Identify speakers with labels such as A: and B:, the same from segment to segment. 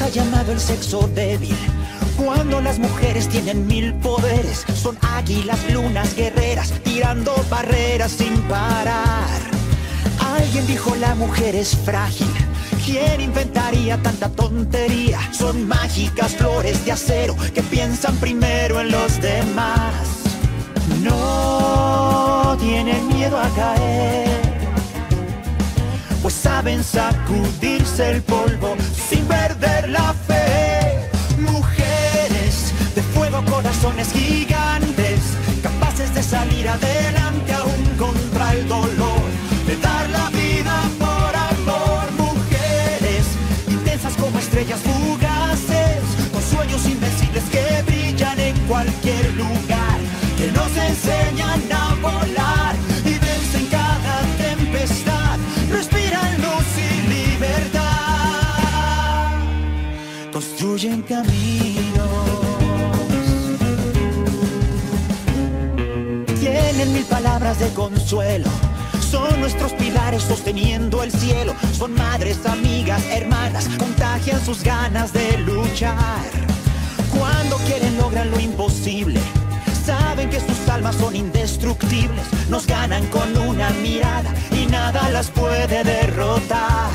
A: ha llamado el sexo débil. Cuando las mujeres tienen 1000 poderes, son águilas, lunas, guerreras, tirando barreras sin parar. Alguien dijo la mujer es frágil. ¿Quién inventaría tanta tontería? Son mágicas flores de acero que piensan primero en los demás. No tienen miedo a caer, pues saben sacudirse el polvo sin perder la fe. Mujeres de fuego, corazones gigantes, capaces de salir adelante aún contra el dolor, de dar la vida por amor. Mujeres intensas como estrellas fugaces, con sueños invencibles que brillan en cualquier lugar, que nos enseñan a volar y vencen cada tempestad, respiran luz y libertad, construyen caminos. Tienen 1000 palabras de consuelo, son nuestros pilares sosteniendo el cielo. Son madres, amigas, hermanas, contagian sus ganas de luchar. Cuando quieren logran lo imposible, saben que sus almas son indestructibles. Nos ganan con una mirada y nada las puede derrotar.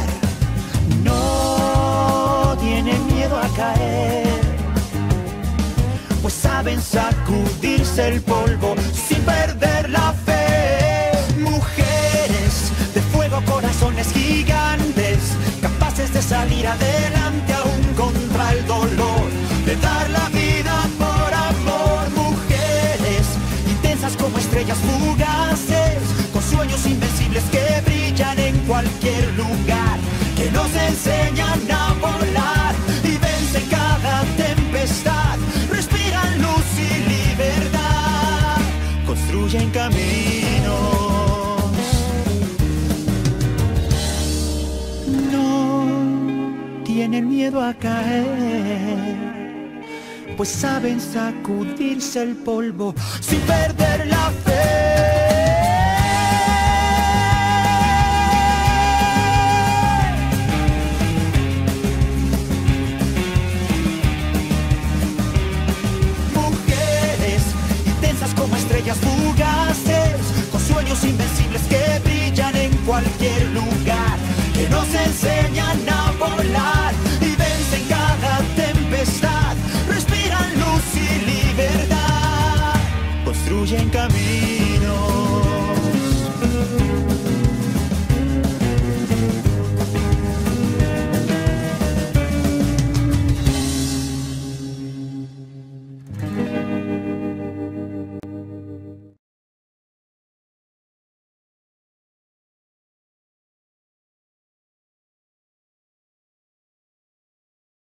A: No tienen miedo a caer, pues saben sacudirse el polvo sin perder la fe. Mujeres de fuego, corazones gigantes, capaces de salir adelante aún contra el dolor, de dar la vida por amor. Mujeres intensas como estrellas fugaces, con sueños invencibles que brillan en cualquier lugar, que nos enseñan a volar y vencen cada tempestad, respiran luz y libertad, construyen caminos. No tienen miedo a caer, pues saben sacudirse el polvo sin perder la fe. Como estrellas fugaces, con sueños invencibles que brillan en cualquier lugar, que nos enseñan a volar y vencen cada tempestad, respiran luz y libertad, construyen caminos.